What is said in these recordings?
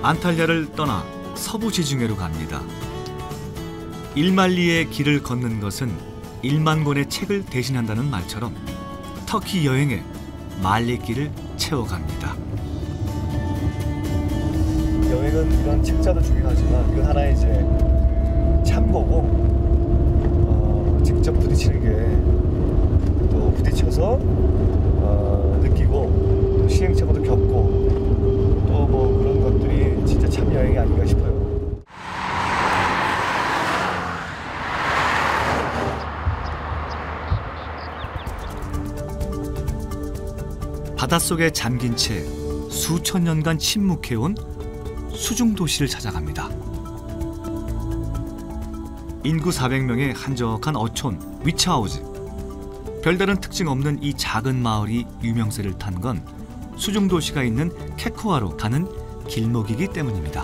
안탈리아를 떠나 서부 지중해로 갑니다. 1만 리의 길을 걷는 것은 1만 권의 책을 대신한다는 말처럼 터키 여행에 말리길을 채워갑니다. 여행은 이런 책자도 중요하지만 이건 하나의 이제 참고고 직접 부딪히는 게 또 부딪혀서 느끼고 또 시행착오도 겪고 또 뭐 그런 것들이 진짜 참 여행이 아닌가 싶어요. 바닷속에 잠긴 채 수천 년간 침묵해온 수중도시를 찾아갑니다. 인구 400명의 한적한 어촌 위차우즈. 별다른 특징 없는 이 작은 마을이 유명세를 탄 건 수중도시가 있는 케코아로 가는 길목이기 때문입니다.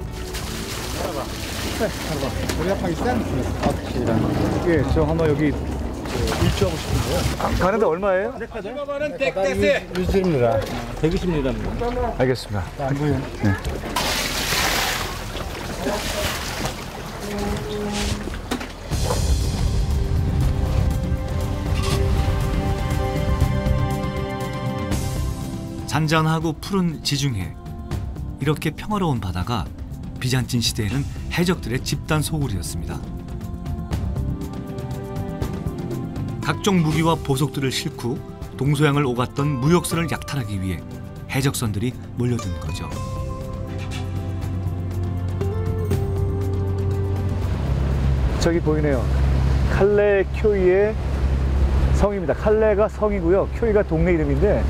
예, 저 한번 여기 일주하고 싶은데요. 가는데 얼마예요? 이거는 100대세. 120입니다. 알겠습니다. 안 보여요. 네. 잔잔하고 푸른 지중해. 이렇게 평화로운 바다가 비잔틴 시대에는 해적들의 집단 소굴이었습니다. 각종 무기와 보석들을 싣고 동서양을 오갔던 무역선을 약탈하기 위해 해적선들이 몰려든 거죠. 저기 보이네요. 칼레 쿄이의 성입니다. 칼레가 성이고요. 쿄이가 동네 이름인데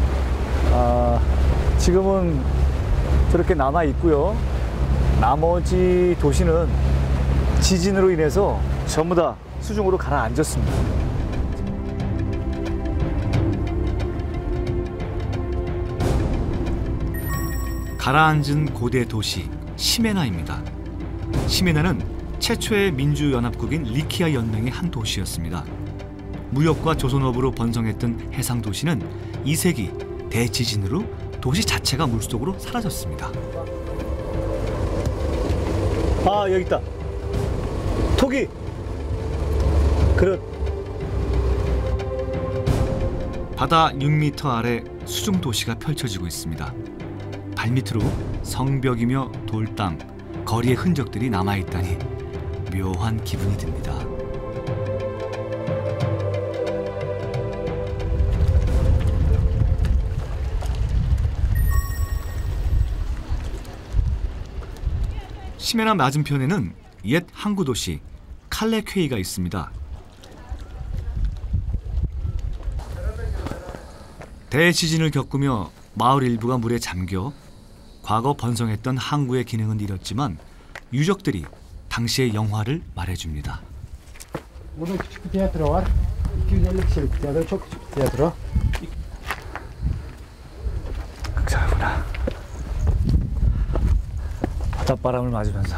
지금은 저렇게 남아 있고요. 나머지 도시는 지진으로 인해서 전부 다 수중으로 가라앉았습니다. 가라앉은 고대 도시 시메나입니다. 시메나는 최초의 민주연합국인 리키아 연맹의 한 도시였습니다. 무역과 조선업으로 번성했던 해상 도시는 2세기 대지진으로 도시 자체가 물속으로 사라졌습니다. 아, 여기 있다. 토기. 그릇. 바다 6m 아래 수중 도시가 펼쳐지고 있습니다. 발밑으로 성벽이며 돌담, 거리의 흔적들이 남아있다니 묘한 기분이 듭니다. 시메나 맞은편에는 옛 항구 도시 칼레퀘이가 있습니다. 대지진을 겪으며 마을 일부가 물에 잠겨 과거 번성했던 항구의 기능은 잃었지만 유적들이 당시의 영화를 말해줍니다. Bunun küçük bir tiyatro var. 250 kişilik tiyatro, çok küçük bir tiyatro. 극장이구나. 바닷바람을 맞으면서.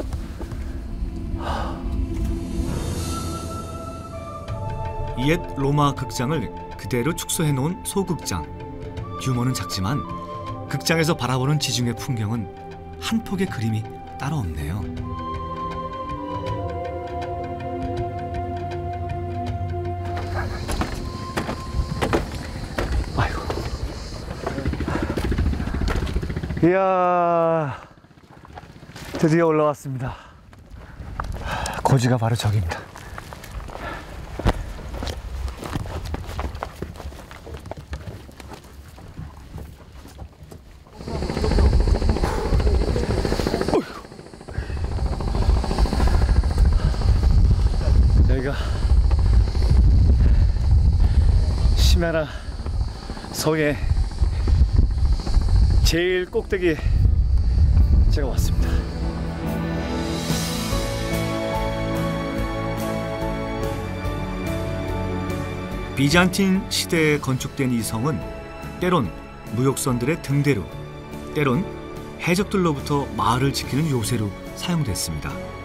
옛 로마 극장을 그대로 축소해 놓은 소극장. 규모는 작지만 극장에서 바라보는 지중해 풍경은 한 폭의 그림이 따로 없네요. 아이고. 이야, 드디어 올라왔습니다. 고지가 바로 저기입니다. 여기가 시메나 성의 제일 꼭대기에 제가 왔습니다. 비잔틴 시대에 건축된 이 성은 때론 무역선들의 등대로, 때론 해적들로부터 마을을 지키는 요새로 사용됐습니다.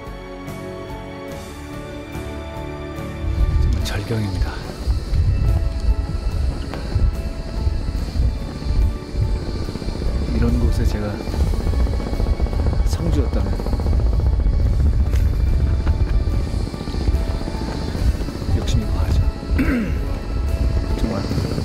정말 절경입니다. 이런 곳에 제가 터주었다네. 욕심이 과하죠. 정말.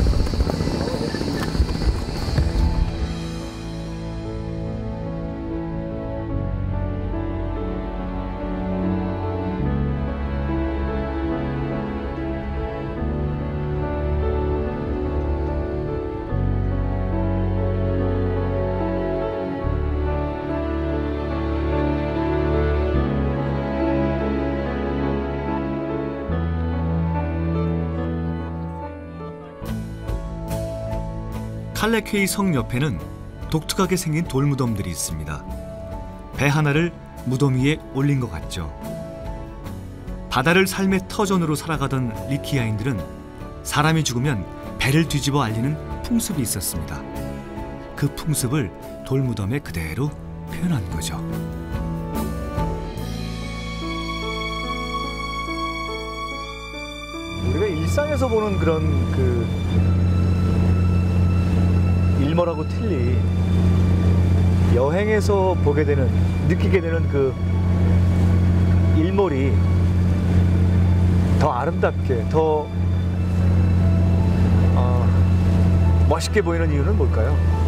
칼레케이 성 옆에는 독특하게 생긴 돌무덤들이 있습니다. 배 하나를 무덤 위에 올린 것 같죠. 바다를 삶의 터전으로 살아가던 리키아인들은 사람이 죽으면 배를 뒤집어 알리는 풍습이 있었습니다. 그 풍습을 돌무덤에 그대로 표현한 거죠. 우리가 일상에서 보는 그런 그 일몰하고 틀리 여행에서 보게 되는, 느끼게 되는 그 일몰이 더 아름답게, 더 멋있게 보이는 이유는 뭘까요?